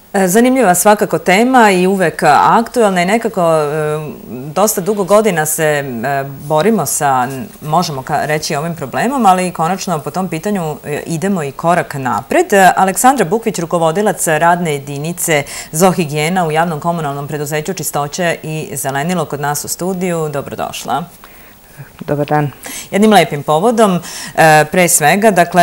Zanimljiva svakako tema i uvek aktuelna i nekako dosta dugo godina se borimo sa, možemo reći, ovim problemom, ali konačno po tom pitanju idemo i korak napred. Aleksandra Bukvić, rukovodilac radne jedinice Zoohigijena u javnom komunalnom preduzeću Čistoće i zelenilo kod nas u studiju. Dobrodošla. Dobar dan. Jednim lepim povodom, pre svega, dakle,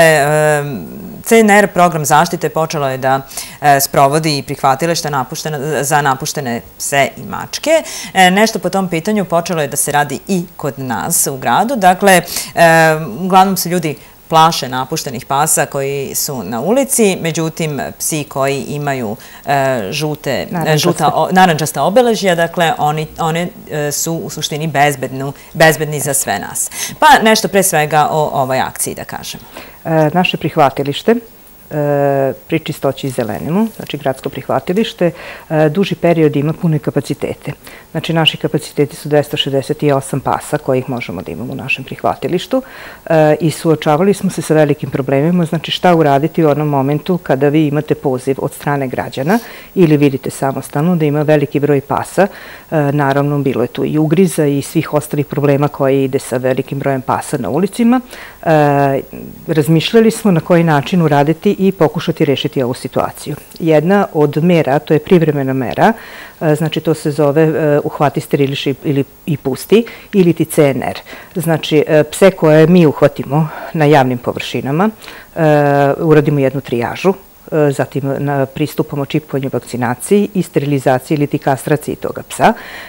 CNR program zaštite počelo je da sprovodi i prihvatilište za napuštene pse i mačke. Nešto po tom pitanju počelo je da se radi i kod nas u gradu. Dakle, uglavnom se ljudi plaše napuštenih pasa koji su na ulici, međutim, psi koji imaju narandžasta obeležja, dakle, one su u suštini bezbedni za sve nas. Pa nešto pre svega o ovoj akciji da kažem. Naše prihvatilište pri Čistoći i zelenilu, znači gradsko prihvatilište, duži period ima pune kapacitete. Znači, naši kapaciteti su 268 pasa kojih možemo da imamo u našem prihvatilištu i suočavali smo se sa velikim problemima, znači šta uraditi u onom momentu kada vi imate poziv od strane građana ili vidite samostalno da ima veliki broj pasa. Naravno, bilo je tu i ugriza i svih ostalih problema koje ide sa velikim brojem pasa na ulicima. Razmišljali smo na koji način uraditi i pokušati rešiti ovu situaciju. Jedna od mera, to je privremena mera, znači to se zove uhvati, steriliši i pusti ili ti CNR. Znači, pse koje mi uhvatimo na javnim površinama, uradimo jednu trijažu, zatim pristupamo čipovanju, vakcinaciji i sterilizaciji ili ti kastraciji toga psa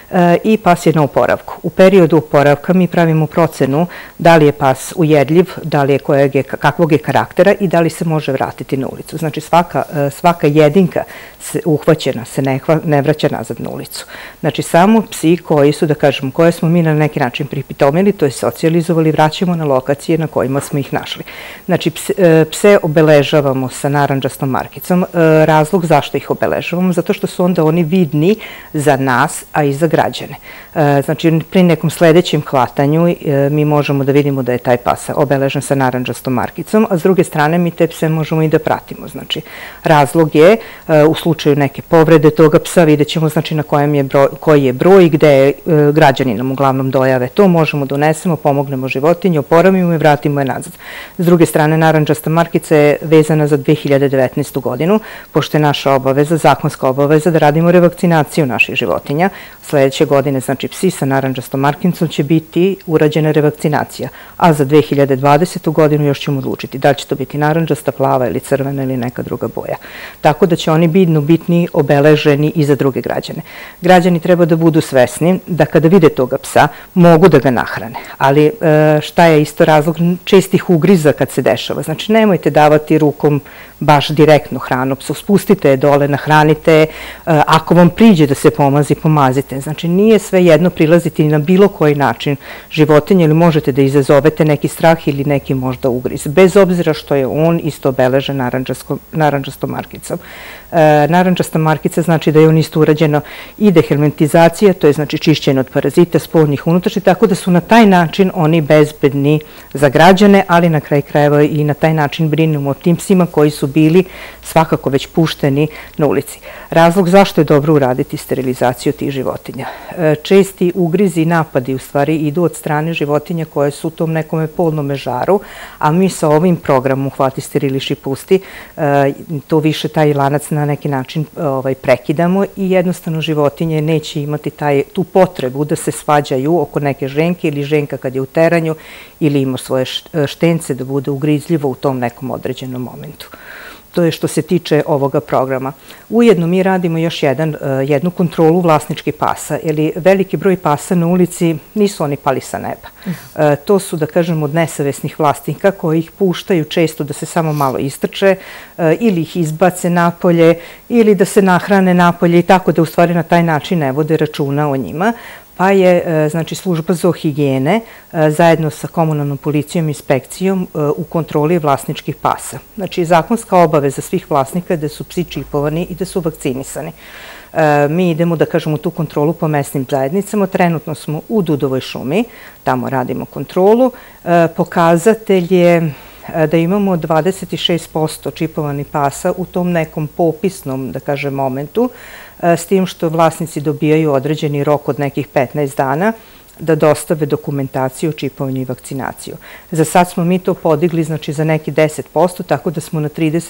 i pas je na oporavku. U periodu oporavka mi pravimo procenu da li je pas ujedljiv, da li je kakvog je karaktera i da li se može vratiti na ulicu. Znači, svaka jedinka uhvaćena se ne vraća nazad na ulicu. Znači, samo psi koji su, da kažemo, koje smo mi na neki način pripitomili, to je socijalizovali, vraćamo na lokacije na kojima smo ih našli. Znači, pse obeležavamo sa narandžastom markicom. Razlog zašto ih obeležavamo, zato što su onda oni vidni za nas, a i za građane. Znači, pri nekom sledećem hvatanju mi možemo da vidimo da je taj pas obeležen sa narandžastom markicom, a s druge strane mi te pse možemo i da pratimo. Znači, razlog je u slučaju neke povrede toga psa vidjet ćemo znači na koji je broj i gde je građani nam uglavnom dojave to, možemo da unesemo, pomognemo životinju, oporavimo i vratimo je nazad. S druge strane, narandžasta markica je vezana za 2019. godinu, pošto je naša obaveza, zakonska obaveza da radimo revakcinaciju naših životinja. Sledeće godine, znači, psi sa narandžastom markicom će biti urađena revakcinacija, a za 2020. godinu još ćemo odlučiti da li će to biti narandžasta, plava ili crvena ili neka druga boja. Tako da će oni bitni, obeleženi i za druge građane. Građani treba da budu svesni da kada vide toga psa mogu da ga nahrane, ali šta je isto razlog čestih ugriza kad se dešava? Znači, nemojte davati rukom baš direktno hranu psu, spustite je dole, nahranite, ako vam priđe da se pomazi, pomazite. Znači, nije sve jedno prilaziti na bilo koji način životinje ili možete da izazovete neki strah ili neki možda ugriz, bez obzira što je on isto obeležen narandžastom markicom. Narandžasta markica znači da je on isto urađeno i dehelmintizacija, to je znači čišćenje od parazita, spoljnih, unutrašnjih, tako da su na taj način oni bezbedni za građane, ali na kraj krajeva i na taj način brinemo o tim psima koji su bili svakako već pušteni na ulici. Razlog zašto je dobro uraditi sterilizaciju tih životinja. Česti ugrizi i napadi u stvari idu od strane životinja koje su u tom nekome polnome žaru, a mi sa ovim programom Uhvati, steriliši, pusti, to više taj lanac na neki način prekidamo i jednostavno životinje neće imati tu potrebu da se svađaju oko neke ženke ili ženka kad je u teranju ili ima svoje štence da bude ugrizljivo u tom nekom određenom momentu. To je što se tiče ovoga programa. Ujedno mi radimo još jednu kontrolu vlasničkih pasa, jer veliki broj pasa na ulici nisu oni pali sa neba. To su, da kažem, od nesavesnih vlasnika koji ih puštaju često da se samo malo istrče ili ih izbace napolje ili da se nahrane napolje i tako da u stvari na taj način ne vode računa o njima. Pa je, znači, služba zoohigijene zajedno sa komunalnom policijom i inspekcijom u kontroli vlasničkih pasa. Znači, zakonska obaveza svih vlasnika je da su psi čipovani i da su vakcinisani. Mi idemo, da kažemo, tu kontrolu po mesnim zajednicama. Trenutno smo u Dudovoj šumi, tamo radimo kontrolu. Pokazatelj je da imamo 26% čipovanih pasa u tom nekom popisnom, da kažem, momentu, s tim što vlasnici dobijaju određeni rok od nekih 15 dana da dostave dokumentaciju o čipovanju i vakcinaciju. Za sad smo mi to podigli, znači, za neki 10%, tako da smo na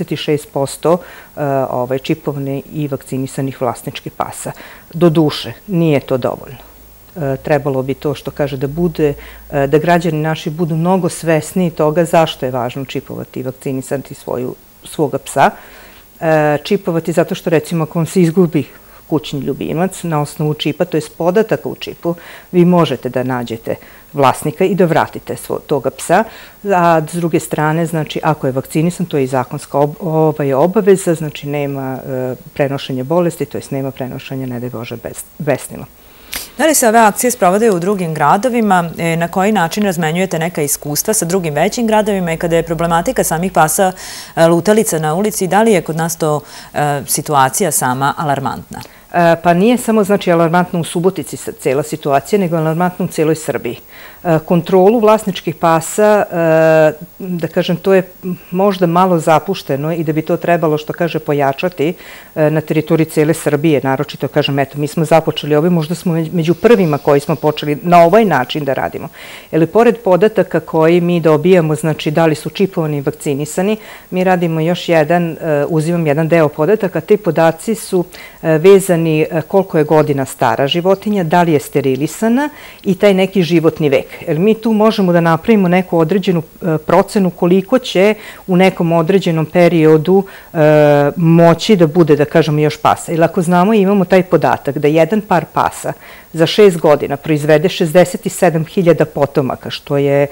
36% čipovane i vakcinisanih vlasničkih pasa. Do duše, nije to dovoljno. Trebalo bi to što kaže da bude, da građani naši budu mnogo svesni toga zašto je važno čipovati i vakcinisati svoga psa. Čipovati zato što, recimo, ako vam se izgubi kućni ljubimac, na osnovu čipa, to je podataka u čipu, vi možete da nađete vlasnika i da vratite toga psa. A s druge strane, znači, ako je vakcinisan, to je i zakonska obaveza, znači nema prenošenja bolesti, to jest nema prenošenja, ne daj Bože, besnila. Da li se ove akcije sprovode u drugim gradovima? Na koji način razmenjujete neka iskustva sa drugim većim gradovima i kada je problematika samih pasa lutalica na ulici, da li je kod nas to situacija sama alarmantna? Pa nije samo, znači, alarmantna u Subotici cijela situacija, nego alarmantna u cijeloj Srbiji. Kontrolu vlasničkih pasa, da kažem, to je možda malo zapušteno i da bi to trebalo, što kaže, pojačati na teritoriji cijele Srbije. Naročito, kažem, eto, mi smo započeli ovo, možda smo među prvima koji smo počeli na ovaj način da radimo. Jer pored podataka koji mi dobijamo, znači, da li su čipovani i vakcinisani, mi radimo još uzimam jedan deo podataka. Te podaci su vezani koliko je godina stara životinja, da li je sterilisana i taj neki životni vek. Jer mi tu možemo da napravimo neku određenu procenu koliko će u nekom određenom periodu moći da bude, da kažemo, još pasa. Jer ako znamo i imamo taj podatak da jedan par pasa za 6 godina proizvede 67.000 potomaka, što je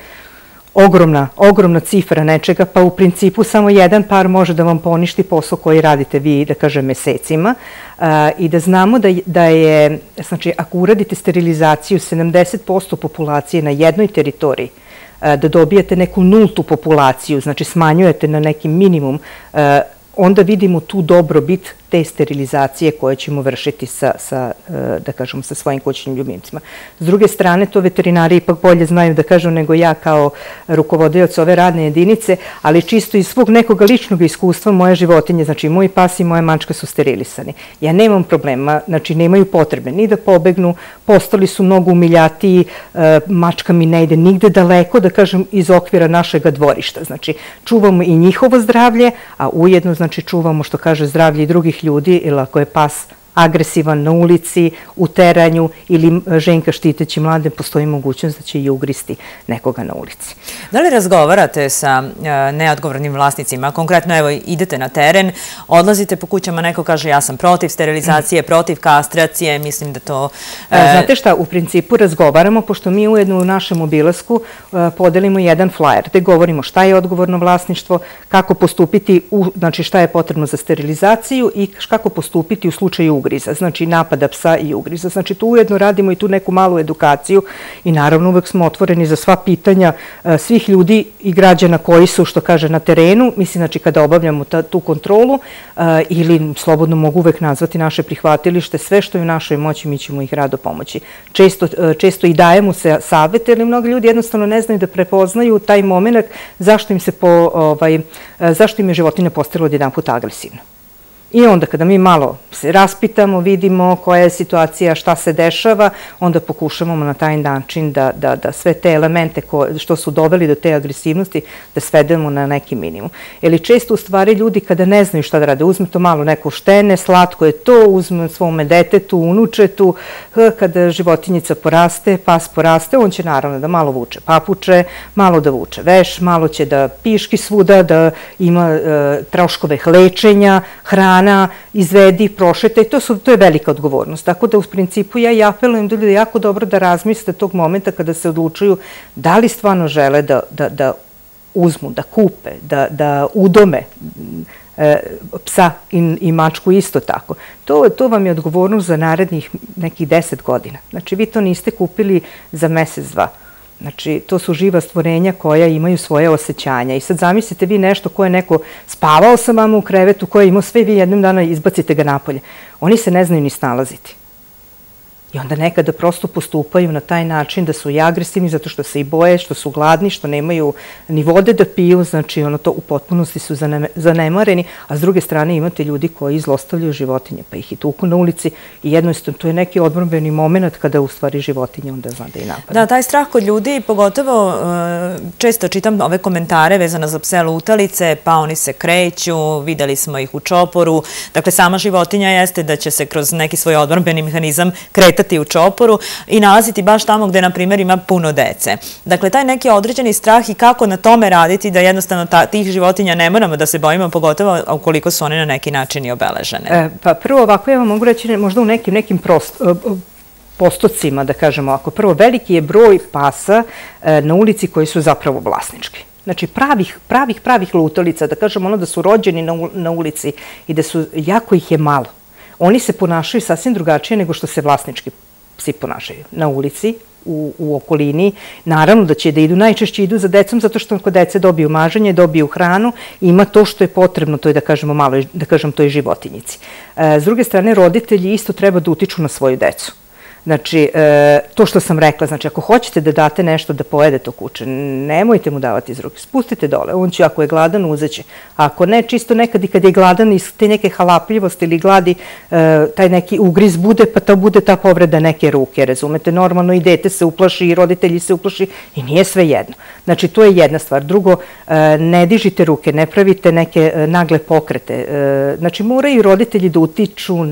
ogromna cifra nečega, pa u principu samo jedan par može da vam poništi posao koji radite vi, da kažem, mesecima, i da znamo da je, znači, ako uradite sterilizaciju 70% populacije na jednoj teritoriji, da dobijete neku nultu populaciju, znači smanjujete na neki minimum, onda vidimo tu dobrobit te sterilizacije koje ćemo vršiti da kažem, sa svojim kućnim ljubimcima. S druge strane, to veterinari ipak bolje znaju da kažu nego ja kao rukovodioc ove radne jedinice, ali čisto iz svog nekog ličnog iskustva moje životinje, znači moj pas i moja mačka su sterilisani. Ja nemam problema, znači nemaju potrebe ni da pobegnu, postali su mnogo umiljatiji, mačka mi ne ide nigde daleko, da kažem, iz okvira našega dvorišta. Znači, čuvamo i njihovo zdravlje, a ujedno, znači, čuvamo, što kaže, zdravlje i drugih ljudi, ili ako je pas agresivan na ulici, u teranju ili ženka štiteći mlade, postoji mogućnost da će i ugristi nekoga na ulici. Da li razgovarate sa neodgovornim vlasnicima? Konkretno, evo, idete na teren, odlazite po kućama, neko kaže ja sam protiv sterilizacije, protiv kastracije, mislim da to... Znate šta, u principu razgovaramo, pošto mi ujedno u našem obilasku podelimo jedan flyer gde govorimo šta je odgovorno vlasništvo, kako postupiti, znači šta je potrebno za sterilizaciju i kako postupiti u slučaju ugriza, znači napada psa i ugriza. Znači tu ujedno radimo i tu neku malu edukaciju i naravno uvek smo otvoreni za sva pitanja svih ljudi i građana koji su, što kaže, na terenu, mislim, znači kada obavljamo tu kontrolu ili slobodno mogu uvek nazvati naše prihvatilište, sve što je u našoj moći mi ćemo ih rado pomoći. Često i dajemo se savete, ali mnogi ljudi jednostavno ne znaju da prepoznaju taj moment zašto im je životinja postala odjedanput agresivna. I onda kada mi malo se raspitamo, vidimo koja je situacija, šta se dešava, onda pokušavamo na taj način da sve te elemente što su doveli do te agresivnosti da svedemo na neki minimum. Jer često u stvari ljudi kada ne znaju šta da rade, uzme to malo neko štene, slatko je to, uzme svome detetu, unučetu, kada životinjica poraste, pas poraste, on će naravno da malo vuče papuče, malo da vuče veš, malo će da piški svuda, da ima troškove lečenja, hrana, izvedi, prošeta i to je velika odgovornost. Tako da u principu ja i apelujem da ljudi jako dobro da razmisle tog momenta kada se odlučuju da li stvarno žele da uzmu, da kupe, da udome psa i mačku isto tako. To vam je odgovornost za narednih nekih 10 godina. Znači vi to niste kupili za mesec, dva. Znači, to su živa stvorenja koja imaju svoje osjećanja. I sad zamislite vi nešto koje neko spavao sa vama u krevetu, koje je imao sve, vi jednom dana izbacite ga napolje. Oni se ne znaju ni snalaziti. I onda nekada prosto postupaju na taj način da su i agresivni zato što se i boje, što su gladni, što nemaju ni vode da piju, znači ono to u potpunosti su zanemareni, a s druge strane imate ljudi koji zlostavljaju životinje, pa ih i tuku na ulici i jednostavno to je neki odbrambeni moment kada u stvari životinje onda zna da i napada. Da, taj strah kod ljudi, pogotovo često čitam ove komentare vezano za pse lutalice, pa oni se kreću, videli smo ih u čoporu, dakle sama životinja jeste da će se kroz neki svoj odbrambeni mehanizam kretati u čoporu i nalaziti baš tamo gde, na primjer, ima puno dece. Dakle, taj neki određeni strah i kako na tome raditi da jednostavno tih životinja ne moramo da se bojimo, pogotovo ukoliko su one na neki način i obeležene. Pa prvo ovako, ja vam mogu reći možda u nekim postocima, da kažemo ovako. Prvo, veliki je broj pasa na ulici koji su zapravo vlasnički. Znači, pravih lutalica, da kažemo ono da su rođeni na ulici i da su, jako ih je malo. Oni se ponašaju sasvim drugačije nego što se vlasnički psi ponašaju na ulici, u okolini. Naravno da će da idu, najčešće idu za decom zato što ako dece dobiju maženje, dobiju hranu, ima to što je potrebno, to je da kažemo malo, da kažem toj životinjici. S druge strane, roditelji isto treba da utiču na svoju decu. Znači, to što sam rekla, znači ako hoćete da date nešto da pojede to kuće, nemojte mu davati iz ruke, spustite dole, on će, ako je gladan, uzeće. Ako ne, čisto nekad i kad je gladan iz te neke halapljivosti ili gladi, taj neki ugriz bude, pa to bude ta povreda neke ruke, razumete? Normalno i dete se uplaši i roditelji se uplaši i nije sve jedno. Znači, to je jedna stvar. Drugo, ne dižite ruke, ne pravite neke nagle pokrete. Znači, moraju roditelji da utiču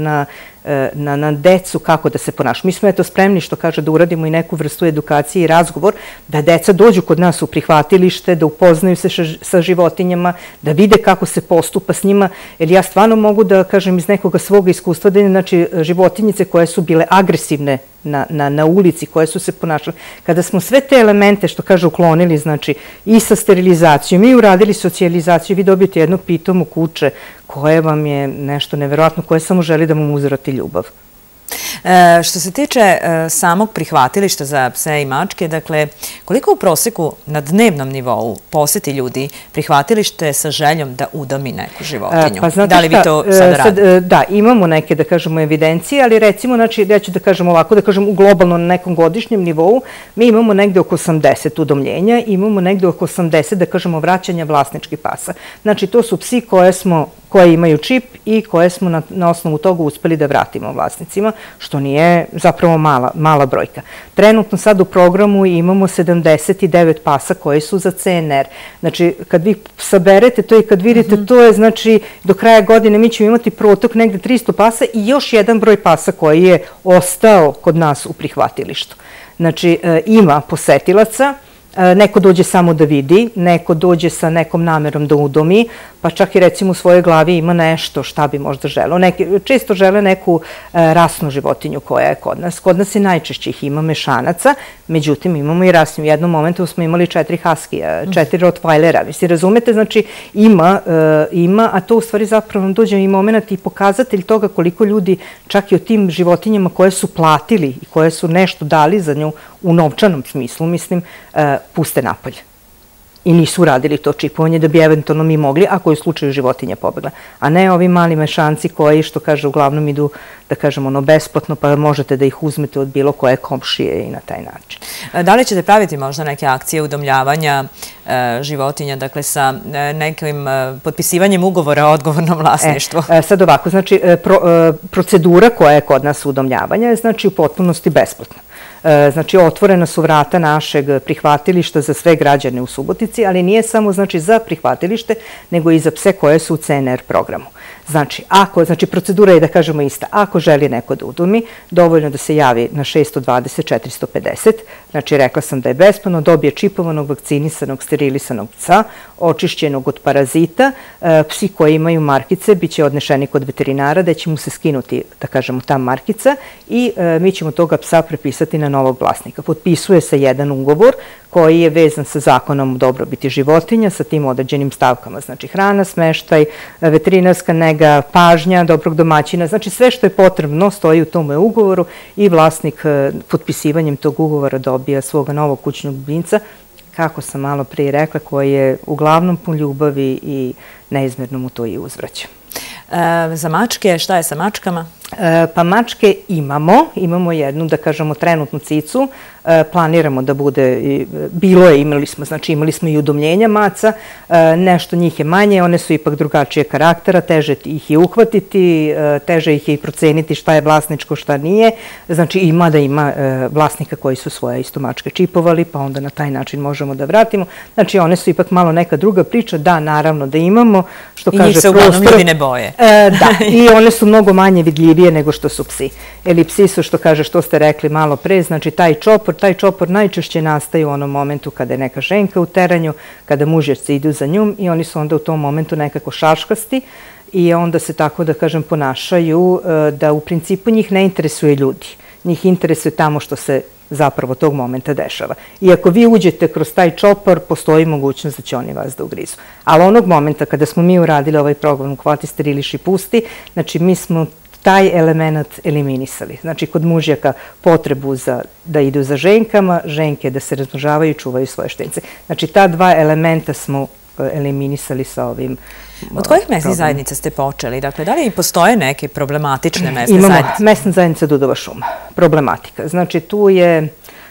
na decu kako da se ponaša. Mi smo eto spremni, što kaže, da uradimo i neku vrstu edukacije i razgovor, da deca dođu kod nas u prihvatilište, da upoznaju se sa životinjama, da vide kako se postupa s njima, jer ja stvarno mogu da kažem iz nekoga svoga iskustva da znači životinjice koje su bile agresivne na ulici, koje su se ponašale. Kada smo sve te elemente, što kaže, uklonili, znači i sa sterilizacijom i uradili socijalizaciju, vi dobijete jedno pitomo kuće koje vam je nešto neverovatno, koje samo želi da vam uzvrati ljubav. Što se tiče samog prihvatilišta za pse i mačke, dakle, koliko u proseku na dnevnom nivou poseti ljudi prihvatilište sa željom da udomi neku životinju? Da li vi to sada radite? Da, imamo neke, da kažemo, evidencije, ali recimo, znači, ja ću da kažem ovako, da kažem u globalno na nekom godišnjem nivou, mi imamo negde oko 80 udomljenja, imamo negde oko 80, da kažemo, vraćanja vlasničkih pasa. Znači, to su psi koje imaju čip i koje smo na osnovu toga uspeli da vratimo vlasnicima, što nije zapravo mala brojka. Trenutno sad u programu imamo 79 pasa koji su za CNR. Znači, kad vi saberete to i kad vidite, to je, znači, do kraja godine mi ćemo imati protok negde 300 pasa i još jedan broj pasa koji je ostao kod nas u prihvatilištu. Znači, ima posetilaca, neko dođe samo da vidi, neko dođe sa nekom namerom da udomi, pa čak i recimo u svojoj glavi ima nešto šta bi možda želeo. Često žele neku rasnu životinju koja je kod nas. Kod nas je najčešće ih ima mešanaca, međutim imamo i rasnu. U jednom momentu smo imali 4 haskija, 4 rottweilera. Vi si razumete, znači ima, a to u stvari zapravo dođe i moment i pokazatelj toga koliko ljudi čak i o tim životinjama koje su platili i koje su nešto dali za nju u novčanom smislu, mislim, puste napolje. I nisu uradili to čipovanje da bi eventualno mi mogli, ako je u slučaju životinja pobegla. A ne ovi mali mešanci koji, što kaže, uglavnom idu, da kažemo, ono, besplatno, pa možete da ih uzmete od bilo koje komšije i na taj način. Da li ćete praviti možda neke akcije udomljavanja životinja, dakle sa nekim potpisivanjem ugovora o odgovornom vlasništvu? Sad ovako, znači, procedura koja je kod nas udomljavanja je, znači, u potpunosti besplatna. Znači, otvorena su vrata našeg prihvatilišta za sve građane u Subotici, ali nije samo, znači, za prihvatilište, nego i za pse koje su u CNR programu. Znači, procedura je, da kažemo, ista. Ako želi neko da udomi, dovoljno da se javi na 620-450, znači, rekla sam da je besplatno, dobije čipovanog, vakcinisanog, sterilisanog psa, očišćenog od parazita, psi koji imaju markice biće odnešeni kod veterinara, da će mu se skinuti, da kažemo, ta markica i mi ćemo toga psa prepisati na novog vlasnika. Potpisuje se jedan ugovor koji je vezan sa zakonom o dobrobiti životinja, sa tim određenim stavkama, znači hrana, smeštaj, veterinarska nega, pažnja, dobrog domaćina, znači sve što je potrebno stoji u tome ugovoru i vlasnik potpisivanjem tog ugovora dobija svoga novog kućnog ljubimca, kako sam malo prije rekla, koji je uglavnom pun ljubavi i neizmerno mu to i uzvraća. Za mačke, šta je sa mačkama? Pa mačke imamo jednu, da kažemo, trenutnu cicu, planiramo da bude, imali smo i udomljenja maca, nešto njih je manje, one su ipak drugačije karaktera, teže ih je uhvatiti, teže ih je i proceniti šta je vlasničko, šta nije, znači ima vlasnika koji su svoje isto mačke čipovali, pa onda na taj način možemo da vratimo, znači one su ipak malo neka druga priča, da, naravno da imamo, što kaže prostor. I njih se uglavnom ljudi ne boje. Da, i one su mnogo manje vidljivije nego što su psi. Ili psi su, što kaže, što ste rekli malo pre, znači taj čopor najčešće nastaje u onom momentu kada je neka ženka u teranju, kada mužjaci idu za njom i oni su onda u tom momentu nekako šaškasti i onda se tako, da kažem, ponašaju da u principu njih ne interesuje ljudi. Njih interesuje tamo što se zapravo tog momenta dešava. I ako vi uđete kroz taj čopor, postoji mogućnost da će oni vas da ugrizu. Ali onog momenta kada smo mi uradili ovaj program Uhvati, steriliši, pusti, znači mi smo taj element eliminisali. Znači, kod mužjaka potrebu da idu za ženkama, ženke da se razmnožavaju i čuvaju svoje štenice. Znači, ta dva elementa smo eliminisali sa ovim programom. Od kojih mesnih zajednica ste počeli? Dakle, da li postoje neke problematične mesne zajednice? Imamo mesna zajednica Dudova šuma. Problematika. Znači, tu je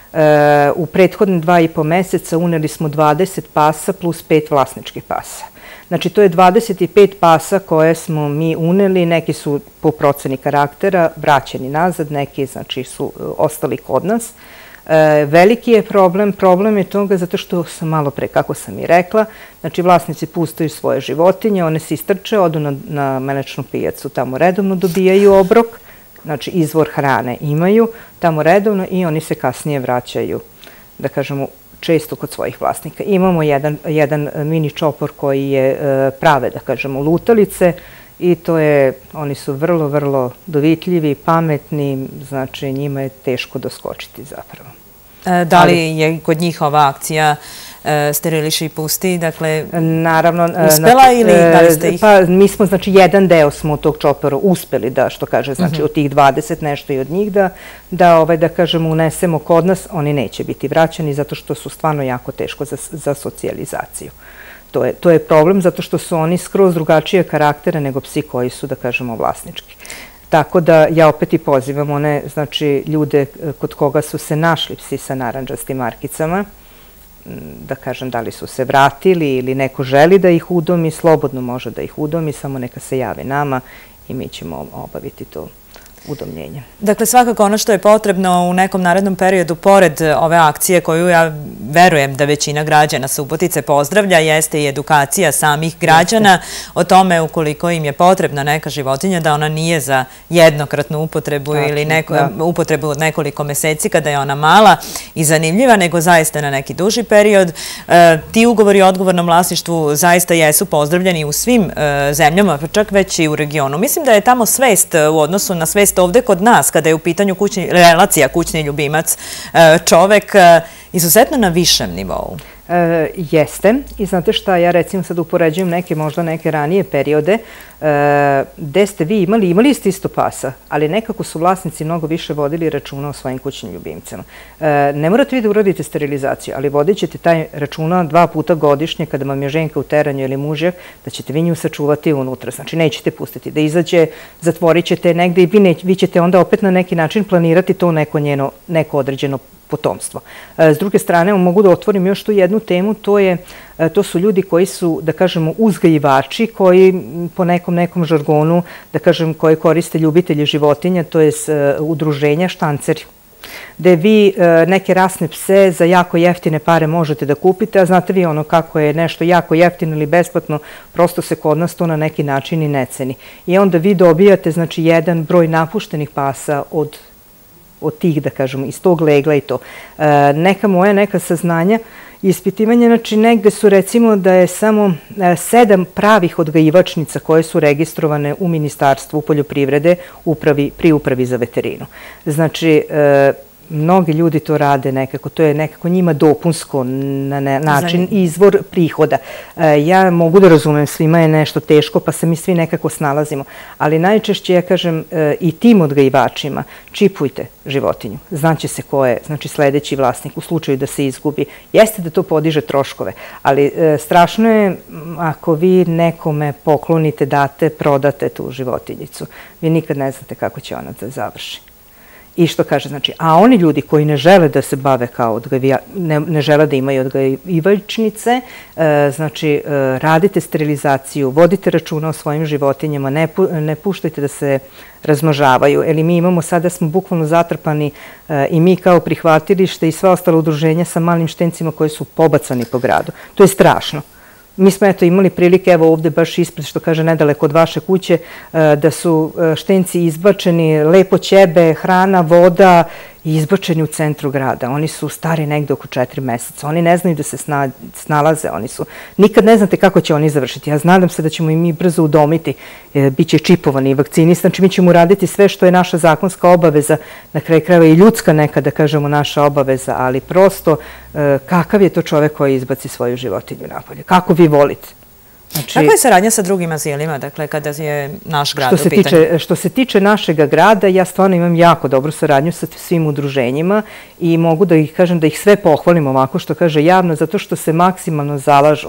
u prethodne 2,5 meseca uneli smo 20 pasa plus 5 vlasničkih pasa. Znači, to je 25 pasa koje smo mi uneli, neki su po proceni karaktera vraćeni nazad, neki, znači, su ostali kod nas. Veliki je problem je toga zato što sam malo pre, kako sam i rekla, znači, vlasnici pustaju svoje životinje, one se istrče, odu na mlečnu pijacu, tamo redovno dobijaju obrok, znači, izvor hrane imaju, tamo redovno i oni se kasnije vraćaju, da kažemo, često kod svojih vlasnika. Imamo jedan mini čopor koji je prave, da kažemo, lutalice i oni su vrlo, vrlo dovitljivi, pametni, znači njima je teško doskočiti zapravo. Da li je kod njih ova akcija steriliši i pusti, dakle, naravno, uspela ili da li ste ih? Pa mi smo, znači, jedan deo smo od tog čopora uspeli da, što kaže, znači, od tih 20 nešto i od njih da kažemo, unesemo kod nas, oni neće biti vraćani zato što su stvarno jako teško za socijalizaciju. To je problem zato što su oni skroz drugačije karaktere nego psi koji su, da kažemo, vlasnički. Tako da ja opet i pozivam one, znači, ljude kod koga su se našli psi sa narandžastim markicama, da kažem, da li su se vratili ili neko želi da ih udomi, slobodno može da ih udomi, samo neka se javi nama i mi ćemo obaviti to udomljenje. Dakle, svakako ono što je potrebno u nekom narednom periodu, pored ove akcije koju ja verujem da većina građana Subotice pozdravlja, jeste i edukacija samih građana o tome ukoliko im je potrebna neka životinja, da ona nije za jednokratnu upotrebu ili upotrebu od nekoliko meseci kada je ona mala i zanimljiva, nego zaista na neki duži period. Ti ugovori o odgovornom vlasništvu zaista jesu pozdravljeni u svim zemljama, pa čak već i u regionu. Mislim da je tamo svest u odnosu na svest ovde kod nas, kada je u pitanju relacija kućni ljubimac, čovek izuzetno na višem nivou. Jeste. I znate šta, ja recimo sad upoređujem možda neke ranije periode gde ste vi imali ste isto pasa, ali nekako su vlasnici mnogo više vodili računa o svojim kućnim ljubimcima. Ne morate vi da uradite sterilizaciju, ali vodit ćete taj računa 2 puta godišnje kada vam je ženka u teranju ili mužjak, da ćete vi nju sačuvati unutra. Znači, nećete pustiti da izađe, zatvorit ćete negde i vi ćete onda opet na neki način planirati to neko određeno potomstvo. S druge strane, mogu da otvorim još tu jednu temu, to su ljudi koji su, da kažemo, uzgajivači, koji po nekom žargonu, da kažem, koji koriste ljubitelji životinja, to je udruženja štanceri, gde vi neke rasne pse za jako jeftine pare možete da kupite, a znate vi ono kako je nešto jako jeftino ili besplatno, prosto se kod nas to na neki način i ne ceni. I onda vi dobijate, znači, jedan broj napuštenih pasa od tih, da kažemo, iz tog legla i to. Neka saznanja i ispitivanja, znači negde su recimo da je samo 7 pravih odgajivačnica koje su registrovane u Ministarstvu poljoprivrede pri upravi za veterinu. Znači, mnogi ljudi to rade nekako, to je nekako njima dopunsko na način izvor prihoda. Ja mogu da razumem, svima je nešto teško, pa se mi svi nekako snalazimo, ali najčešće, ja kažem, i tim odgajivačima, čipujte životinju, znaće se ko je, znači sledeći vlasnik u slučaju da se izgubi. Jeste da to podiže troškove, ali strašno je ako vi nekome poklonite, date, prodate tu životinjicu. Vi nikad ne znate kako će ona da završi. I što kaže, znači, a oni ljudi koji ne žele da se bave kao ne žele da imaju odgajivačnice, znači, radite sterilizaciju, vodite računa o svojim životinjama, ne puštajte da se razmnožavaju, jer mi imamo, sada smo bukvalno zatrpani i mi kao prihvatilište i sva ostala udruženja sa malim štencima koji su pobacani po gradu. To je strašno. Mi smo eto imali prilike, evo ovde baš ispred, što kaže, nedaleko od vaše kuće, da su štenci izbačeni, lepo ćebe, hrana, voda, i izbačeni u centru grada. Oni su stari negde oko 4 meseca. Oni ne znaju da se snalaze. Nikad ne znate kako će oni završiti. Ja nadam se da ćemo i mi brzo udomiti. Biće čipovani i vakcinisani. Znači mi ćemo uraditi sve što je naša zakonska obaveza, na kraju krajeva i ljudska neka, da kažemo, naša obaveza, ali prosto kakav je to čovek koji izbaci svoju životinju napolje? Kako vi volite? Kakva je saradnja sa drugim azilima, dakle, kada je naš grad u pitanju? Što se tiče našeg grada, ja stvarno imam jako dobru saradnju sa svim udruženjima i mogu da ih kažem da ih sve pohvalim ovako što kaže javno, zato što se maksimalno zalažu.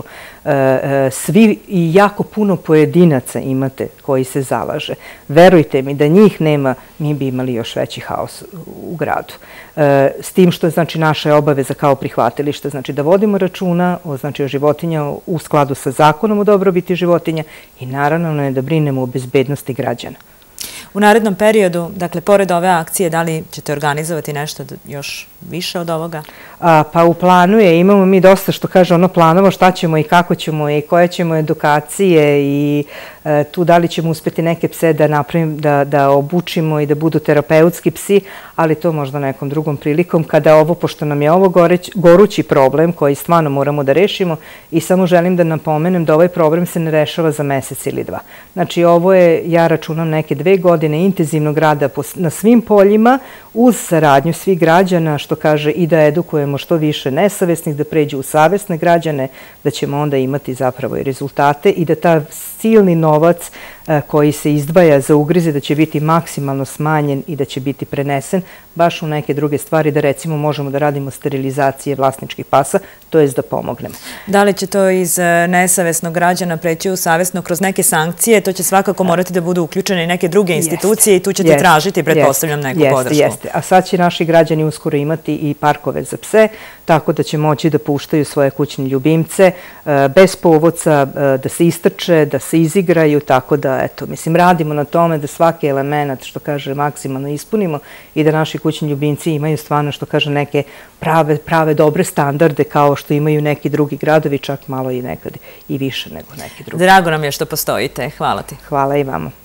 Svi i jako puno pojedinaca imate koji se zalaže. Verujte mi da njih nema, mi bi imali još veći haos u gradu. S tim što je, znači, naša obaveza kao prihvatilište, znači da vodimo računa o životinja u skladu sa zakonom o dobrobiti životinja i naravno da brinemo o bezbednosti građana. U narednom periodu, dakle, pored ove akcije, da li ćete organizovati nešto još više od ovoga? Pa u planu je, imamo mi dosta, što kaže, planova šta ćemo i kako ćemo i koje ćemo edukacije i tu da li ćemo uspeti neke pse da napravimo, da obučimo i da budu terapeutski psi, ali to možda nekom drugom prilikom, kada ovo, pošto nam je ovo gorući problem koji stvarno moramo da rešimo i samo želim da napomenem da ovaj problem se ne rešava za mesec ili dva. Znači ovo je, ja računam, neke 2 godine intenzivnog rada na svim poljima uz saradnju svih građana, što kaže, i da edukujemo što više nesavesnih, da pređu u savesne građane, da ćemo onda imati zapravo i rezultate i da ta silni novac koji se izdvaja za ugrize da će biti maksimalno smanjen i da će biti prenesen baš u neke druge stvari, da recimo možemo da radimo sterilizacije vlasničkih pasa, to jest da pomognemo. Da li će to iz nesavesnog građana preći u savesno kroz neke sankcije? To će svakako morati da budu uključene i neke druge institucije i tu ćete tražiti, pretpostavljam, neku podršku. Jeste. A sad će naši građani uskoro imati i parkove za pse, tako da će moći da puštaju svoje kućne ljubimce bez povodca, da se istrče, da se izigraju, tako da, eto, mislim, radimo na tome da svaki element, što kaže, maksimalno ispunimo i da naši kućni ljubimci imaju stvarno, što kaže, neke prave dobre standarde kao što imaju neki drugi gradovi, čak malo i nekad i više nego neki drugi. Drago nam je što postojite. Hvala ti. Hvala i vama.